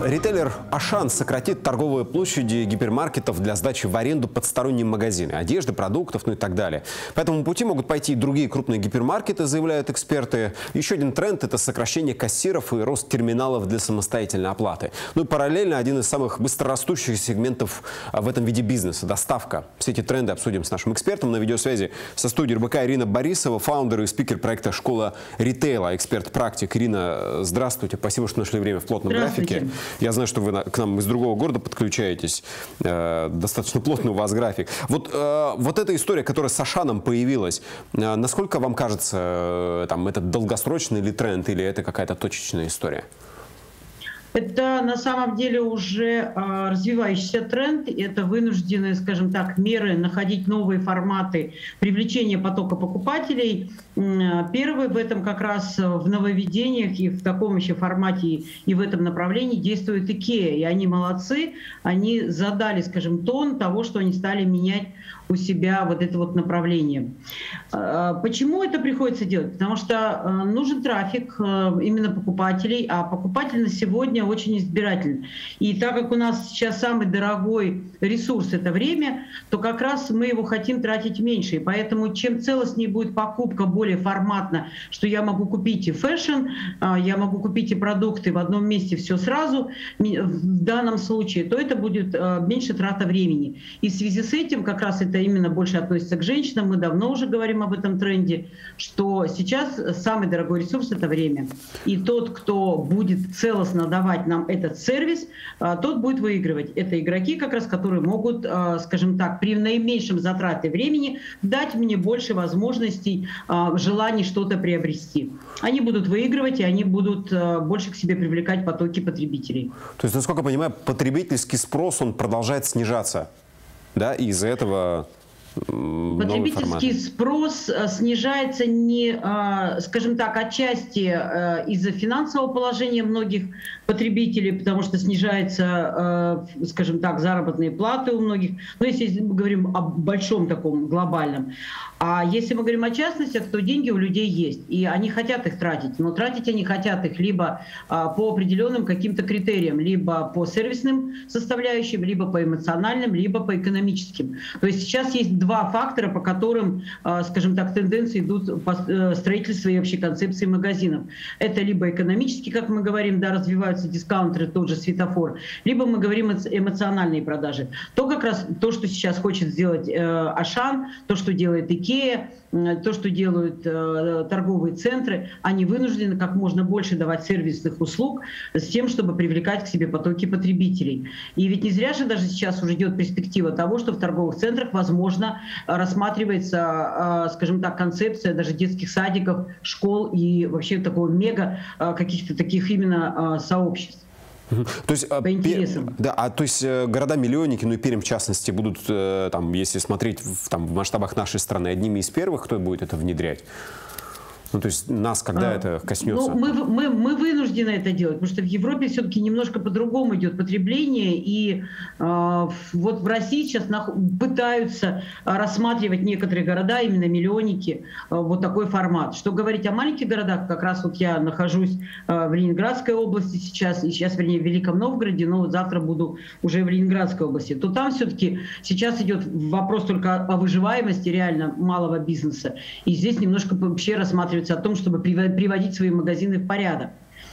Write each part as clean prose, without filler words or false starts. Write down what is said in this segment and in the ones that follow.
Ритейлер Ашан сократит торговые площади гипермаркетов для сдачи в аренду под сторонние магазины, одежды, продуктов, ну и так далее. По этому пути могут пойти и другие крупные гипермаркеты, заявляют эксперты. Еще один тренд – это сокращение кассиров и рост терминалов для самостоятельной оплаты. Ну и параллельно один из самых быстрорастущих сегментов в этом виде бизнеса – доставка. Все эти тренды обсудим с нашим экспертом. На видеосвязи со студией РБК Ирина Борисова, фаундер и спикер проекта «Школа ритейла», эксперт-практик. Ирина, здравствуйте. Спасибо, что нашли время в плотном графике. Я знаю, что вы к нам из другого города подключаетесь. Достаточно плотный у вас график. Вот эта история, которая с Ашаном появилась, насколько вам кажется, это долгосрочный ли тренд или это какая-то точечная история? Это на самом деле уже развивающийся тренд, это вынужденные, скажем так, меры находить новые форматы привлечения потока покупателей. Первый в этом как раз в нововведениях и в таком еще формате и в этом направлении действует IKEA. И они молодцы, они задали, скажем, тон того, что они стали менять у себя вот это вот направление. Почему это приходится делать? Потому что нужен трафик именно покупателей, а покупатель на сегодня очень избирательный. И так как у нас сейчас самый дорогой ресурс — это время, то как раз мы его хотим тратить меньше. И поэтому чем целостнее будет покупка, более форматно, что я могу купить и фэшн, я могу купить и продукты в одном месте все сразу, в данном случае, то это будет меньше трата времени. И в связи с этим как раз это именно больше относится к женщинам. Мы давно уже говорим об этом тренде, что сейчас самый дорогой ресурс — это время. И тот, кто будет целостно давать нам этот сервис, тот будет выигрывать. Это игроки, как раз, которые могут, скажем так, при наименьшем затрате времени дать мне больше возможностей, желаний что-то приобрести. Они будут выигрывать, и они будут больше к себе привлекать потоки потребителей. То есть, насколько я понимаю, потребительский спрос, он продолжает снижаться, да, и из-за этого... Потребительский спрос снижается не, скажем так, отчасти из-за финансового положения многих потребителей, потому что снижаются, скажем так, заработные платы у многих. Но если мы говорим о большом таком глобальном. А если мы говорим о частностях, то деньги у людей есть, и они хотят их тратить. Но тратить они хотят их либо по определенным каким-то критериям, либо по сервисным составляющим, либо по эмоциональным, либо по экономическим. То есть сейчас есть два фактора, по которым, скажем так, тенденции идут по строительству и общей концепции магазинов. Это либо экономически, как мы говорим, да, развиваются дискаунтеры, тот же светофор, либо мы говорим эмоциональные продажи. То как раз то, что сейчас хочет сделать Ашан, то, что делает IKEA, то, что делают торговые центры, они вынуждены как можно больше давать сервисных услуг с тем, чтобы привлекать к себе потоки потребителей. И ведь не зря же даже сейчас уже идет перспектива того, что в торговых центрах, возможно, рассматривается, скажем так, концепция даже детских садиков, школ и вообще такого мега каких-то таких именно сообществ. То есть, то есть города-миллионники, ну и Пермь в частности, будут, если смотреть в масштабах нашей страны, одними из первых, кто будет это внедрять? Ну, то есть нас, когда это коснется? Ну, мы вынуждены это делать, потому что в Европе все-таки немножко по-другому идет потребление. И вот в России сейчас пытаются рассматривать некоторые города, именно миллионники, вот такой формат. Что говорить о маленьких городах, как раз вот я нахожусь в Ленинградской области сейчас, и сейчас, вернее, в Великом Новгороде, но вот завтра буду уже в Ленинградской области, то там все-таки сейчас идет вопрос только о выживаемости реально малого бизнеса. И здесь немножко вообще рассматривается о том, чтобы приводить свои магазины в порядок.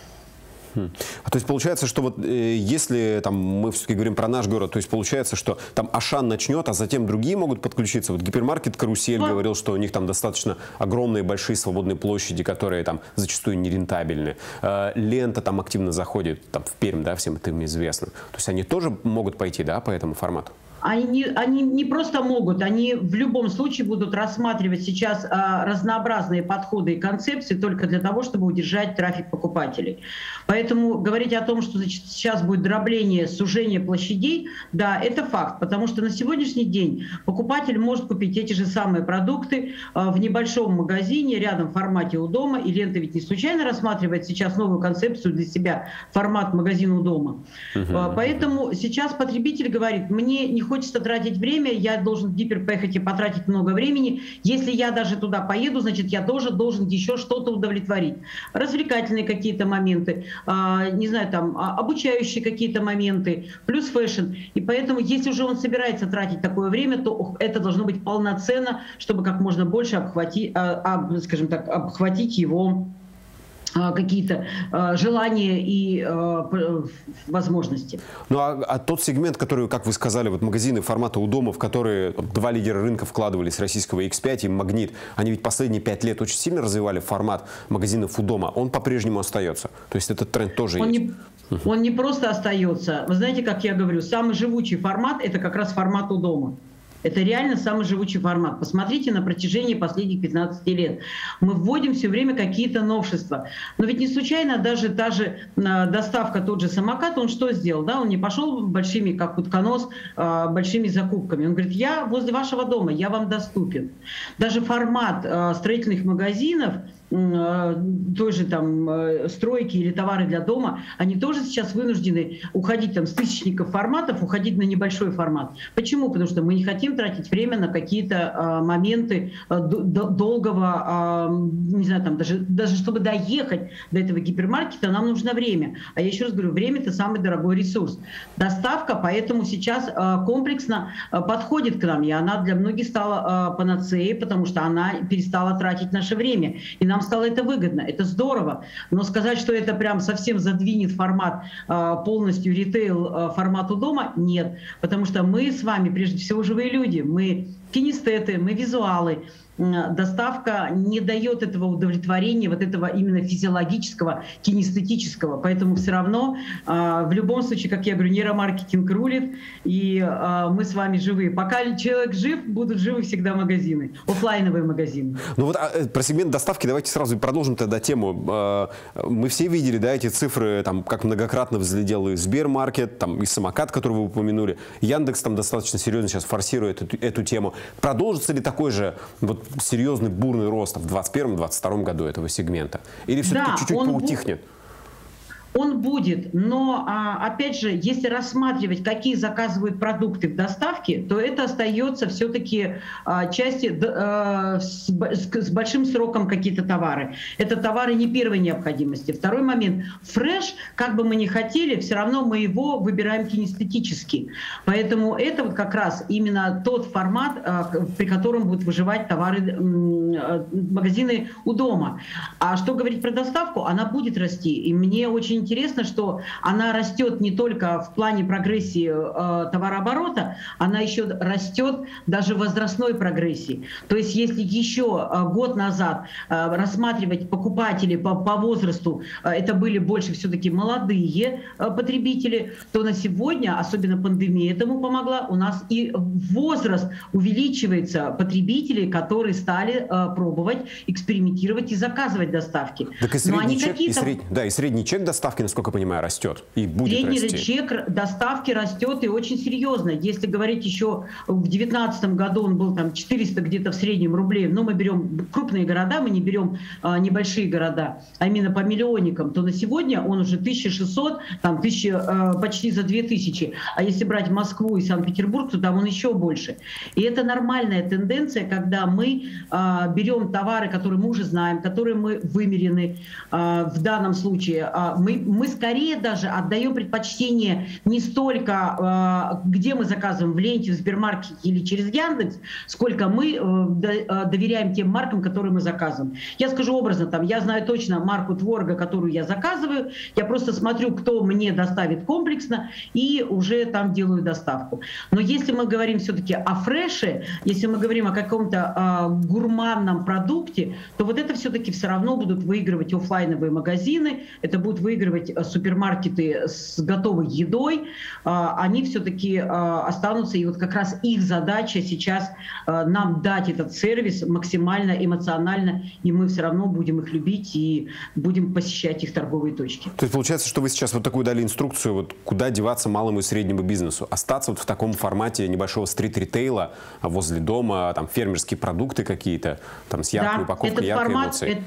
То есть получается, что вот если мы все-таки говорим про наш город, то есть получается, что там Ашан начнет, а затем другие могут подключиться. Вот гипермаркет «Карусель» говорил, что у них там достаточно огромные большие свободные площади, которые там зачастую нерентабельны. Лента там активно заходит, там в Пермь, да, всем это известно. То есть они тоже могут пойти, да, по этому формату? Они не просто могут, они в любом случае будут рассматривать сейчас разнообразные подходы и концепции только для того, чтобы удержать трафик покупателей. Поэтому говорить о том, что сейчас будет дробление, сужение площадей, да, это факт, потому что на сегодняшний день покупатель может купить эти же самые продукты в небольшом магазине, рядом в формате у дома, и Лента ведь не случайно рассматривает сейчас новую концепцию для себя, формат магазина у дома. Поэтому сейчас потребитель говорит, мне не хочется хочется тратить время, я должен в гипер поехать и потратить много времени. Если я даже туда поеду, значит, я тоже должен еще что-то удовлетворить. Развлекательные какие-то моменты, не знаю, там, обучающие какие-то моменты, плюс фэшн. И поэтому, если уже он собирается тратить такое время, то это должно быть полноценно, чтобы как можно больше обхватить, скажем так, обхватить его какие-то желания и возможности. Ну а тот сегмент, который, как вы сказали, вот магазины формата у дома, в которые два лидера рынка вкладывались, российского X5 и Магнит, они ведь последние 5 лет очень сильно развивали формат магазинов у дома, он по-прежнему остается? То есть этот тренд тоже есть? Он не просто остается. Вы знаете, как я говорю, самый живучий формат – это как раз формат у дома. Это реально самый живучий формат. Посмотрите на протяжении последних 15 лет. Мы вводим все время какие-то новшества. Но ведь не случайно даже та же доставка, тот же самокат, он что сделал? Да? Он не пошел большими, как утконос, большими закупками. Он говорит, я возле вашего дома, я вам доступен. Даже формат строительных магазинов, той же там стройки или товары для дома, они тоже сейчас вынуждены уходить там с тысячников форматов, уходить на небольшой формат. Почему? Потому что мы не хотим тратить время на какие-то моменты долгого, не знаю, там даже чтобы доехать до этого гипермаркета, нам нужно время. А я еще раз говорю, время – это самый дорогой ресурс. Доставка поэтому сейчас комплексно подходит к нам, и она для многих стала панацеей, потому что она перестала тратить наше время. И нам стало это выгодно, это здорово. Но сказать, что это прям совсем задвинет формат полностью ритейл формату дома, нет. Потому что мы с вами, прежде всего, живые люди. Мы кинестеты, мы визуалы. Доставка не дает этого удовлетворения, вот этого именно физиологического, кинестетического. Поэтому все равно, в любом случае, как я говорю, нейромаркетинг рулит, и мы с вами живые. Пока человек жив, будут живы всегда магазины, офлайновые магазины. Ну вот про сегмент доставки давайте сразу продолжим тогда тему. Мы все видели, да, эти цифры, там, как многократно взлетел и Сбермаркет, там, и самокат, который вы упомянули. Яндекс там достаточно серьезно сейчас форсирует эту тему. Продолжится ли такой же вот серьезный бурный рост в 2021-2022 году этого сегмента? Или все-таки чуть-чуть поутихнет? Он будет, но, опять же, если рассматривать, какие заказывают продукты в доставке, то это остается все-таки части с большим сроком какие-то товары. Это товары не первой необходимости. Второй момент. Фреш, как бы мы ни хотели, все равно мы его выбираем кинестетически. Поэтому это вот как раз именно тот формат, при котором будут выживать товары, магазины у дома. А что говорить про доставку? Она будет расти. И мне очень интересно, что она растет не только в плане прогрессии товарооборота, она еще растет даже в возрастной прогрессии. То есть если еще год назад рассматривать покупателей по возрасту, это были больше все-таки молодые потребители, то на сегодня, особенно пандемия этому помогла, у нас и возраст увеличивается потребителей, которые стали пробовать, экспериментировать и заказывать доставки. Так и средний чек доставки, насколько я понимаю, растет и будет средний расти. чек доставки растет и очень серьезно. Если говорить еще в 2019 году он был там 400 где-то в среднем рублей, но мы берем крупные города, мы не берем небольшие города, а именно по миллионникам, то на сегодня он уже 1600, там, почти за 2000. А если брать Москву и Санкт-Петербург, то там он еще больше. И это нормальная тенденция, когда мы берем товары, которые мы уже знаем, которые мы вымерены в данном случае. Мы скорее даже отдаем предпочтение не столько, где мы заказываем, в ленте, в Сбермаркете или через Яндекс, сколько мы доверяем тем маркам, которые мы заказываем. Я скажу образно, там, я знаю точно марку творога, которую я заказываю, я просто смотрю, кто мне доставит комплексно, и уже там делаю доставку. Но если мы говорим все-таки о фреше, если мы говорим о каком-то гурманном продукте, то вот это все-таки все равно будут выигрывать офлайновые магазины, это будут выигрывать супермаркеты с готовой едой, они все-таки останутся, и вот как раз их задача сейчас нам дать этот сервис максимально эмоционально, и мы все равно будем их любить и будем посещать их торговые точки. То есть получается, что вы сейчас вот такую дали инструкцию, вот куда деваться малому и среднему бизнесу, остаться вот в таком формате небольшого стрит-ритейла возле дома, там фермерские продукты какие-то, там с яркой упаковкой, яркой эмоцией.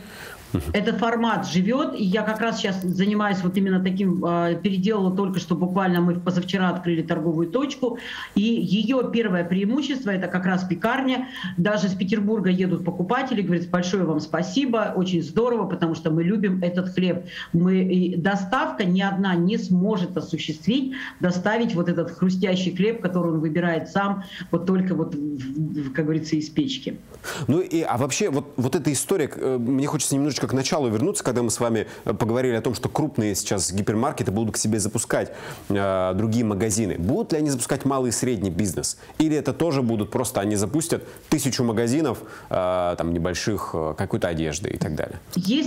Этот формат живет, и я как раз сейчас занимаюсь вот именно таким, переделала только что буквально мы позавчера открыли торговую точку, и ее первое преимущество — это как раз пекарня. Даже с Петербурга едут покупатели, говорят: большое вам спасибо, очень здорово, потому что мы любим этот хлеб. Доставка ни одна не сможет осуществить, доставить вот этот хрустящий хлеб, который он выбирает сам, вот только вот, как говорится, из печки. Ну и, а вообще вот эта история, мне хочется немножечко к началу вернуться, когда мы с вами поговорили о том, что крупные сейчас гипермаркеты будут к себе запускать другие магазины. Будут ли они запускать малый и средний бизнес? Или это тоже будут просто, они запустят 1000 магазинов, там, небольших, какой-то одежды и так далее?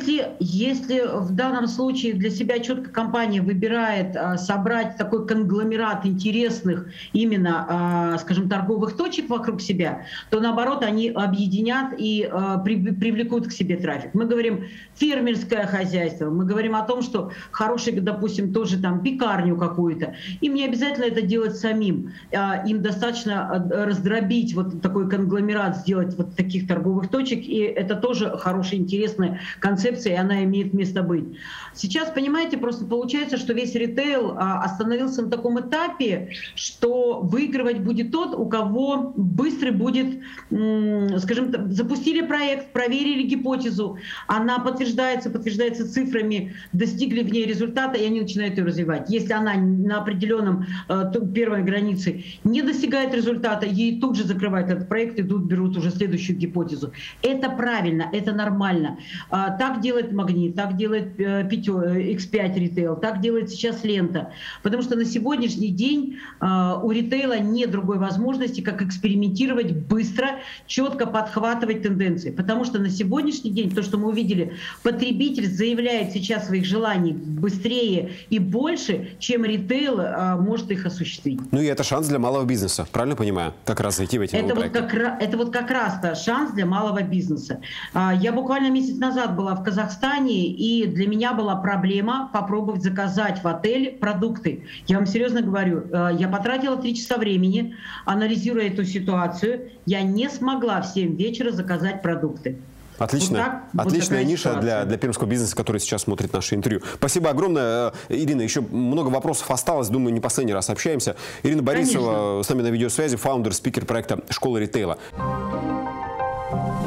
Если в данном случае для себя четко компания выбирает собрать такой конгломерат интересных именно, скажем, торговых точек вокруг себя, то наоборот они объединят и привлекут к себе трафик. Мы говорим фермерское хозяйство, мы говорим о том, что хороший, допустим, тоже там пекарню какую-то. Им не обязательно это делать самим. Им достаточно раздробить вот такой конгломерат, сделать вот таких торговых точек, и это тоже хорошая, интересная концепция, и она имеет место быть. Сейчас, понимаете, просто получается, что весь ритейл остановился на таком этапе, что выигрывать будет тот, у кого быстрый будет, скажем так, запустили проект, проверили гипотезу, она подтверждается цифрами, достигли в ней результата, и они начинают ее развивать. Если она на определенном первой границе не достигает результата, ей тут же закрывают этот проект, берут уже следующую гипотезу. Это правильно, это нормально. Так делает Магнит, так делает X5 ритейл, так делает сейчас Лента. Потому что на сегодняшний день у ритейла нет другой возможности, как экспериментировать быстро, четко подхватывать тенденции. Потому что на сегодняшний день, то, что мы увидели, потребитель заявляет сейчас своих желаний быстрее и больше, чем ритейл может их осуществить. Ну и это шанс для малого бизнеса, правильно понимаю? Как раз зайти в эти новые проекты. Это вот как раз-то шанс для малого бизнеса. Я буквально месяц назад была в Казахстане, и для меня была проблема попробовать заказать в отель продукты. Я вам серьезно говорю, я потратила 3 часа времени, анализируя эту ситуацию, я не смогла в 7 вечера заказать продукты. Отлично. Вот отличная ниша для пермского бизнеса, который сейчас смотрит наше интервью. Спасибо огромное. Ирина, еще много вопросов осталось. Думаю, не последний раз общаемся. Ирина Борисова с нами на видеосвязи, фаундер, спикер проекта «Школа ритейла».